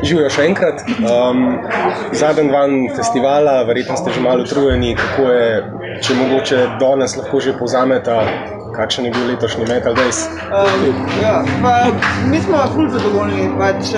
Živijo še enkrat. Zadnji dan festivala, verjetno ste že malo utrujeni, kako je, če mogoče danes lahko že povzamete, kakšen je bil letošnji Metal Days? Mi smo ful zadovoljni,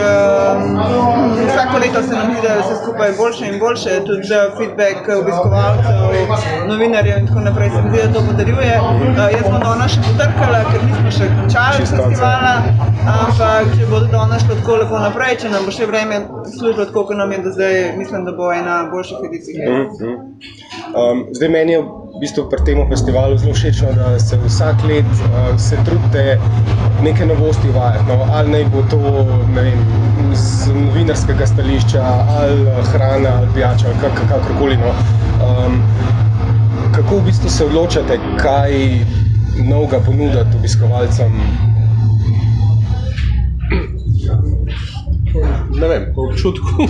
vsako leto se nam zdi, da je vse skupaj boljše in boljše, tudi feedback obiskovalcev, novinarjev in tako naprej se mi zdi, da to potrjuje. Jaz smo danes še potrkala, ker nismo še končali festivala, ampak če bo danes šlo tako lepo naprej, če nam bo še vreme služilo tako, kot nam je do zdaj, mislim, da bo ena boljših edicij. Zdaj meni je v bistvu pri tem festivalu zelo všečno, da se vsak let se trudite neke novosti uvajati, no, ali naj bo to, ne vem, z novinarskega stališča, ali hrana, ali pijača, ali kakorkoli, no. Kako v bistvu se odločate, kaj novega ponuditi obiskovalcem? Ne vem, po občutku.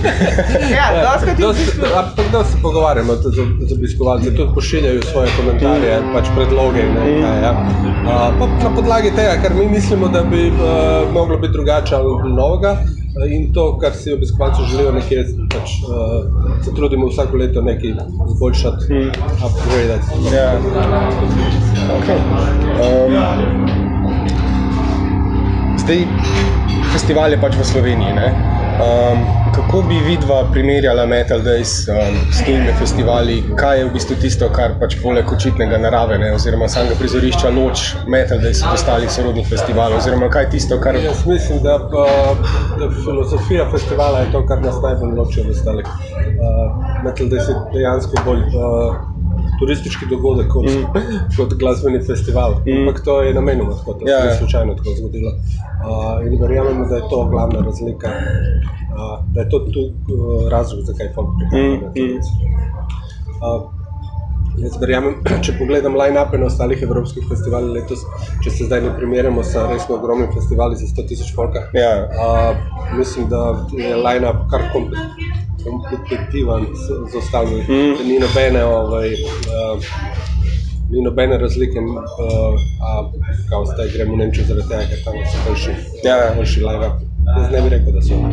Doskrat se pogovarjamo z obiskovalci, tudi pošiljajo svoje komentarje, pač predloge in nekaj, ja. Na podlagi tega, ker mi mislimo, da bi moglo biti drugače ali novega in to, kar si obiskovalci želijo nekje, pač se trudimo vsako leto nekaj zboljšati, upgradati. Ja. Okay. Zdaj, festival je pač v Sloveniji, ne? Kako bi vidva primerjala Metal Days s temi festivali? Kaj je v bistvu tisto, kar pač poleg očitnega narave, ne? Oziroma samega prizorišča loč Metal Days od ostalih sorodnih festivalov? Oziroma kaj je tisto, kar... Jaz mislim, da filozofija festivala je to, kar nas najbolj loči od ostalih. Metal Days je dejansko bolj turistički dogodek kot glasbeni festival. Ampak to je namenoma tako, to se je slučajno tako zgodilo. In verjamemo, da je to glavna razlika, da je to razlog, zakaj folk prihaja na Metal Days. Jaz verjamem, če pogledam line-upe na ostalih evropskih festivalih letos, če se zdaj ne primerjamo s resno ogromnim festivali za 100,000 folka, mislim, da je line-up kar kompetitiven z ostalimi, da ni nobene razlike, kao zdaj gremo v Nemčijo zaradi tega, ker tam so boljši line-up. Jaz ne bi rekel, da so.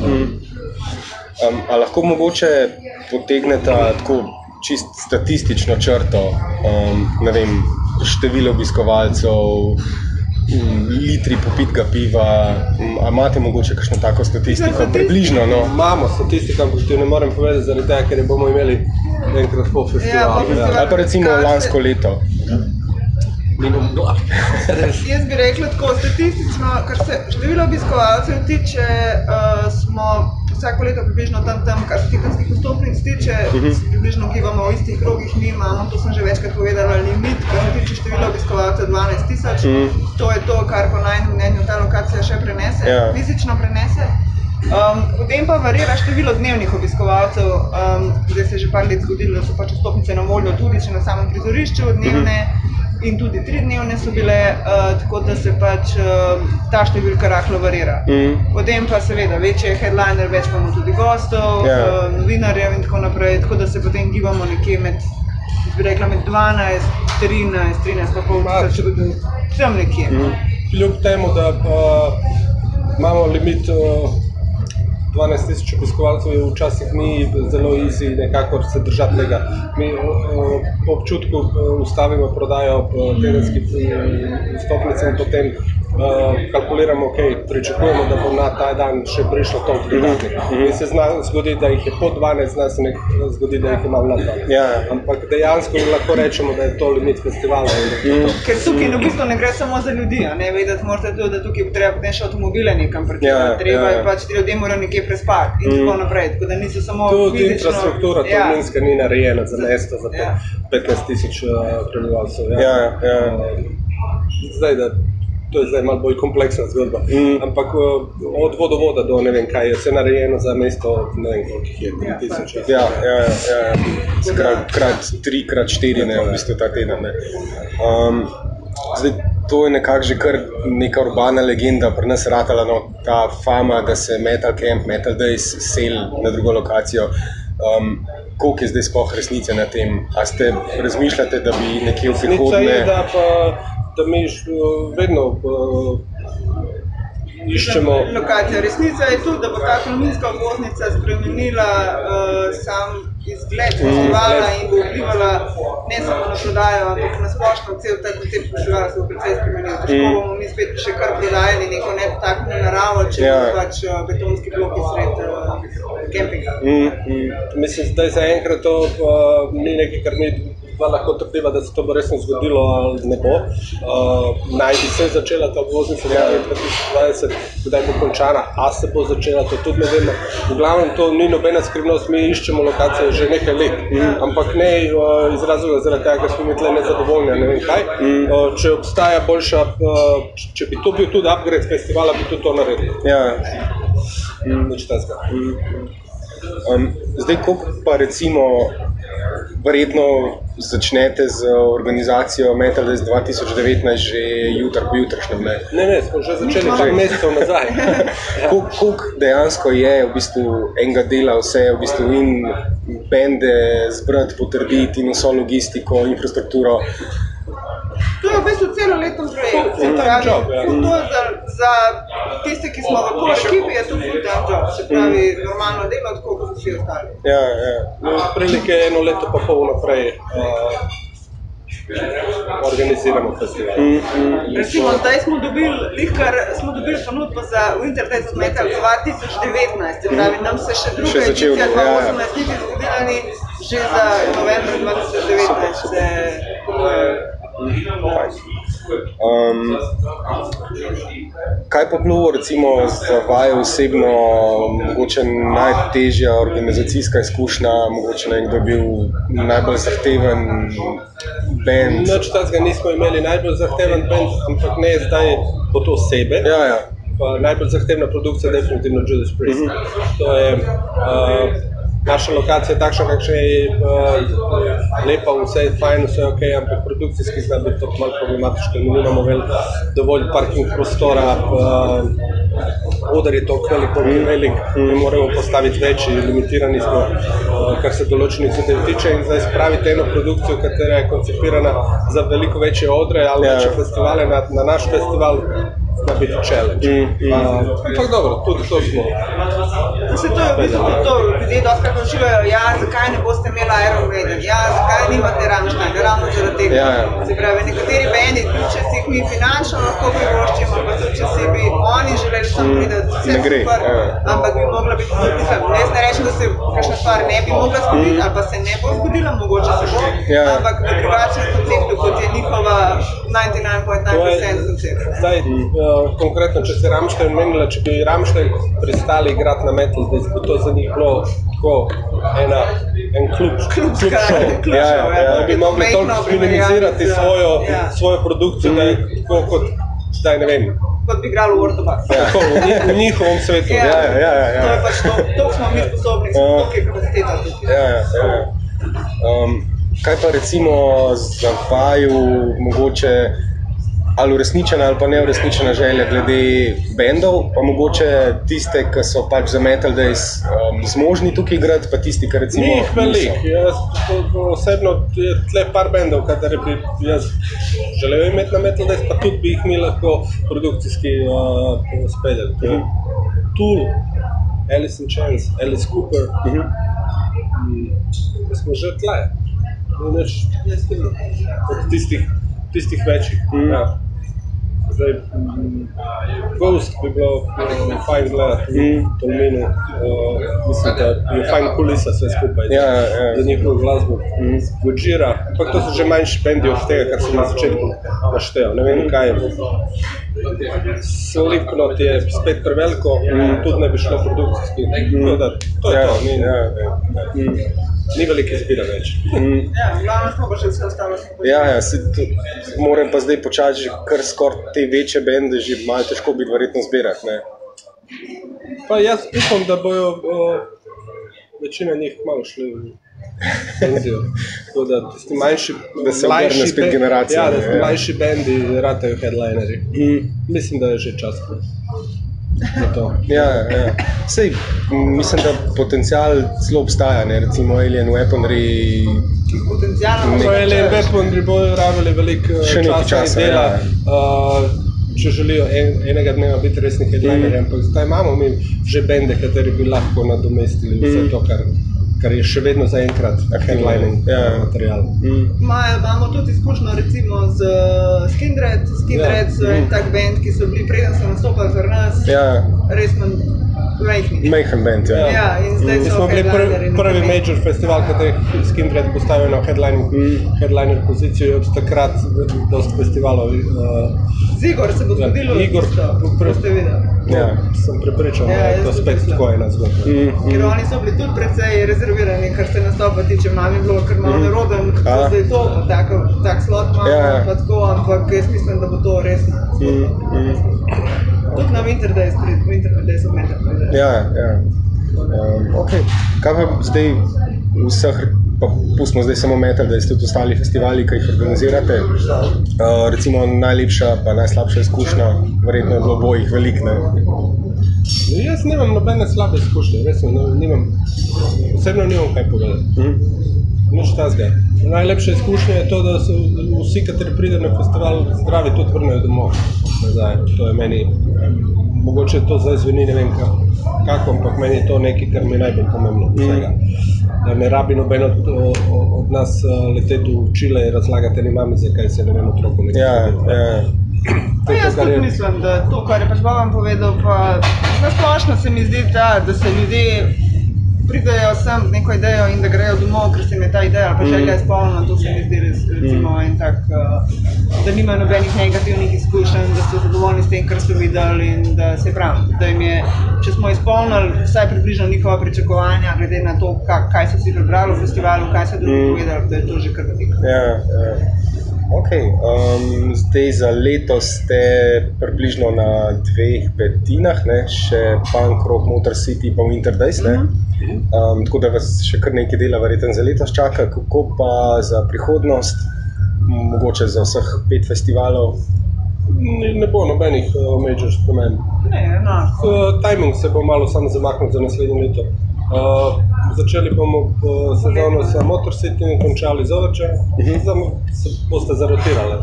A lahko mogoče potegnete tako čist statistično črto, ne vem, število obiskovalcev, litri popitega piva, a imate mogoče kakšno tako statistiko? Približno, no. Imamo statistiko, ampak ti ne morem povedati zaradi tega, ker je bomo imeli enkrat po festivalu. Ali pa recimo lansko leto. Jaz bi rekla tako, statistično, kar se število obiskovalcev tiče, smo vsako leto približno tam, kar se tikanskih vstopnic tiče, približno gibamo v istih krogih, mi imamo, to sem že večkrat povedala, limit, kar se tiče število obiskovalcev 12,000. To je to, kar po najnem mnenju ta lokacija še prenese, fizično prenese. Potem pa varira število dnevnih obiskovalcev, zdaj se je že par let zgodilo, da so pač vstopnice na voljo tudi še na samem prizorišču dnevne in tudi 3-dnevne so bile, tako da se pač ta številka rahlo varira. Potem pa seveda večji je headliner, več imamo tudi gostov, novinarjev in tako naprej, tako da se potem gibamo nekje med, bi rekla, med 12, 13, 13,5 tisoč, tam nekje. Kljub temu, da imamo limit 12,000 obiskovalcev, je včasih ni zelo easy nekako se držati tega. Mi po občutku ustavimo prodajo tedenskih vstopnic in potem kalkuliramo, pričakujemo, da bo na ta dan še prišlo toliko dodatnih. In se zna zgoditi, da jih je po 12, zna se zgoditi, da jih je malo na 12. Ampak dejansko lahko rečemo, da je to limit festivala. Ker tukaj v bistvu ne gre samo za ljudi, ne vedeti morate tudi, da tukaj treba potem še avtomobile nekam parkirati. Treba je pač, ti ljudje morajo nekje prespati in tako naprej. Tako da niso samo fizično... Tudi infrastruktura Tolminska ni narejena za mesto, za 15,000 prebivalcev. Zdaj, da to je zdaj malo bolj kompleksna zgodba, ampak od vodovoda do ne vem kaj je vse narejeno za mesto, ne vem koliko je, 3,000. Krat 3, krat 4, ne, v bistvu ta teden, ne. Zdaj, to je nekako že kar neka urbana legenda pri nas ratala, no, ta fama, da se Metal Camp, Metal Days seli na drugo lokacijo. Koliko je zdaj sploh resnice na tem? A ste razmišljate, da bi nekje v prihodnje... Resnica je, da mi vedno iščemo. Lokacija. Resnica je tudi, da bo ta tolminska obvoznica spremenila sam izgled festivala in bo vplivala ne samo na prodajo, ampak na splošno cel ta koncept festivala se bo precej spremenil. Težko bomo mi spet še kar prodajali neko nedotaknjeno naravo, če bo pač betonski bloki sred kempinga. Mislim, zdaj zaenkrat to ni nekaj, kar mi lahko trdiva, da se to bo resno zgodilo ali ne bo. Naj bi se začela ta obvoznica 2020, kdaj bo končana, a se bo začela, to tudi ne vemo. V glavnem to ni nobena skrivnost, mi iščemo lokacije že nekaj let, ampak ne iz razloga zaradi tega, ker smo mi tle nezadovoljni, ne vem kaj. Če obstaja boljša, če bi to bil tudi upgrade festivala, bi tudi to naredili. Ja. Nič tazga. Zdaj, koliko pa recimo verjetno začnete z organizacijo Metal Days 2019 že jutr po jutrašnjem, ne? Ne, smo že začeli par mesecev nazaj. Koliko dejansko je v bistvu enega dela vse, v bistvu in bende zbrati, potrditi in vso logistiko, infrastrukturo? To je v bistvu celoletno projekt. To za tiste, ki smo v ekipi, je to full-time job. Se pravi, normalno delo, tako kot vsi ostali. Ja. Prilike eno leto pa pol naprej organiziramo festival. Recimo, zdaj smo dobili ponudbo za Winter Days of Metal 2019. Se pravi, nam se še druga edicija 2018 niti zgodila ni, že za november 2019 se kaj pa bilo recimo za vaju osebno mogoče najtežja organizacijska izkušnja, mogoče nekdo bil najbolj zahteven band? Nič tazga nismo imeli najbolj zahteven band, ampak ne zdaj po to osebe. Ja. Najbolj zahtevna produkcija je definitivno Judas Priest. To je naša lokacija je takšna, kakšna je lepa, vse je fajn, vse je ok, ampak produkcijski zna biti to malo problematično. Mi nimamo dovolj parking prostora, oder je toliko velik, mi moramo postaviti večji, limitirani smo, kar se določenih zadev tiče, in zdaj spraviti eno produkcijo, katera je koncipirana za veliko večje odre ali večje festivale na naš festival, zna biti challenge. Ampak dobro, tudi to smo. Se to je v bistvu to, ljudje dosti sprašujejo, zakaj ne boste imeli Iron Maiden, zakaj nimate Rammstein, ravno zaradi tega. Se pravi, nekateri bendi, če si jih mi finančno lahko privoščimo, pa tudi če si bi oni želeli samo priti, vse super, ampak bi mogla biti tudi pisati. Jaz ne rečem, da se kakšna stvar ne bi mogla zgoditi, ali pa se ne bo zgodila, mogoče se bo, ampak v drugačnem konceptu, kot je njihova 99.9% koncept. Zdaj, konkretno, če se Rammstein menila, če bi Rammstein pristali igrati na Metal Days, bi to za njih bilo tako en klub show. Da bi mogli toliko minimizirati svojo produkcijo, da je tako kot, zdaj ne vem. Kot bi igrali v Ortobax. V njihovom svetu. To je pač to, toliko smo mi sposobni, toliko je kapaciteta tukaj. Kaj pa recimo za vaju mogoče ali uresničena ali pa neuresničena želja glede bendov, pa mogoče tiste, ki so pač za Metal Days zmožni tukaj igrati, pa tisti, ki recimo niso? Ni jih velik. Jaz osebno je tle par bendov, katere bi jaz želel imeti na Metal Days, pa tudi bi jih mi lahko produkcijski speljali. Tool, Alice in Chains, Alice Cooper, smo že tle. Od tistih večjih. Zdaj, Ghost bi bilo fajn gledati v Tolminu, mislim, da je fajn kulisa vse skupaj za njihovo glasbo. Gojira, ampak to so že manjši bendi od tega, kar sem na začetku naštel, ne vem kaj je. Slipknot je spet preveliko, tudi ne bi šlo produkcijski, to je to, ni velike izbira več. Glavno smo pa še vse ostalo. Moram pa zdaj počati, že kar skoraj te večje bende že malo težko biti verjetno zbirati, ne? Pa jaz upam, da bojo večina njih malo šli v penzijo. Tako da tisti manjši, da se obrne spet generacija. Da tisti manjši bendi ratajo headlineri. Mislim, da je že čas. Sej, mislim, da potencial zelo obstaja, ne? Recimo Alien Weaponry. Potencialno Alien Weaponry bojo rabili veliko časa in dela. če želijo enega dneva biti resni headlinerji, ampak zdaj imamo mi že bende, kateri bi lahko nadomestili vse to, kar je še vedno zaenkrat headlining material. Imamo tudi izkušnjo recimo z Skindred. Skindred so en tak band, ki so bili preden so nastopali pri nas, res Majhen band, in zdaj Mi so smo bili headlinerji. prvi major festival, kateri Skindred postavil na headliner pozicijo, od takrat dosti festivalov. Z Igor se bo zgodilo Igor, isto, boste videli. Sem prepričan, da je to spet tako ena zgodba. Ker oni so bili tudi precej rezervirani, kar se nastopa tiče, mami bilo kar malo neroden, kako zdaj to, tak slot imamo, pa tako, ampak jaz mislim, da bo to res tudi na Winter Days odmeter pride. Ok, kaj pa zdaj vseh, pa pustimo zdaj samo Metal Days, tudi ostali festivali, ki jih organizirate, recimo najlepša pa najslabša izkušnja, verjetno je bilo bojih veliko, ne? Jaz nimam nobene slabe izkušnje, res osebno nimam kaj povedati. Nič tazga. Najlepša izkušnja je to, da so vsi, kateri pridejo na festival, zdravi tudi vrnejo domov nazaj. To je meni, mogoče to zdaj zveni, ne vem kako, ampak meni je to nekaj, kar mi je najbolj pomembno od vsega. Da ne rabi noben od nas leteti v Čile in razlagati eni mami, zakaj se ne vem otroku nekaj. Jaz tudi mislim, da to, kar je pač Boban povedal, pa nasplošno se mi zdi, da se ljudje pridejo sem z neko idejo in da grejo domov, ker se mi je ta ideja ali pa želja izpolnila, to se mi zdi recimo en tak, da nimajo nobenih negativnih izkušenj, da so zadovoljni s tem, kar so videli in da se pravi, da jim je, če smo izpolnili vsaj približno njihova pričakovanja, glede na to, kaj so si prebrali v festivalu, kaj so drugi povedali, da je to že kar veliko. Ok, zdaj za letos ste približno na 2/5, ne, še Punk Rock Motor City pa Winter Days, ne? Tako da vas še kar nekaj dela verjetno za letos čaka, kako pa za prihodnost, mogoče za vseh 5 festivalov? Ne bo nobenih major sprememb. Timing se bo malo samo zamaknil za naslednje leto. Začeli bomo sezono sa Motor City in končali z Overture, se boste zarotirali.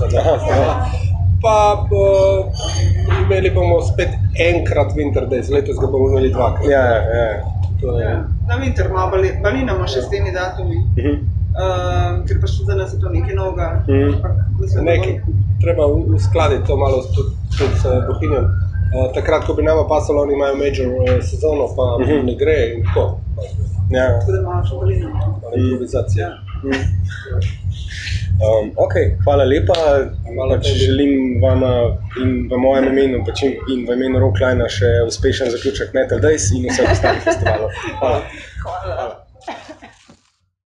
Pa imeli bomo spet enkrat Winter Days, letos ga bomo imeli dvakrat. Na Winter malo balinamo še s temi datumi, ker pa še za nas je to nekaj novega. Treba uskladiti to malo tudi s Bohinjem. Takrat, ko bi nama pasalo, oni imajo major sezono, pa ne gre in tako. Tako da malo še balinamo. Improvizacija. Ok, hvala lepa. Želim vama in v mojem imenu in v imenu Rocklinea še uspešen zaključek Metal Days in vseh ostalih festivalov. Hvala.